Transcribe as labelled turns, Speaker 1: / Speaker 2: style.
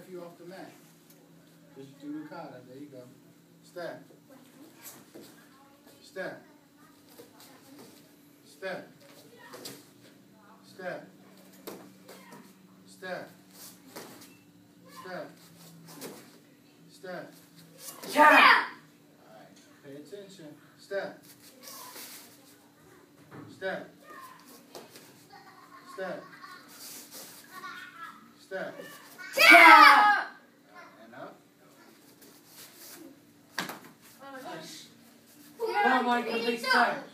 Speaker 1: if you're off the mat. Just do the kata. There you go. Step. Step. Step. Step. Step. Step. Step.
Speaker 2: Yeah!
Speaker 1: Alright. Pay attention. Step. Step. Step. Step.
Speaker 2: Yeah!
Speaker 1: And up.
Speaker 2: Oh my God, please stop.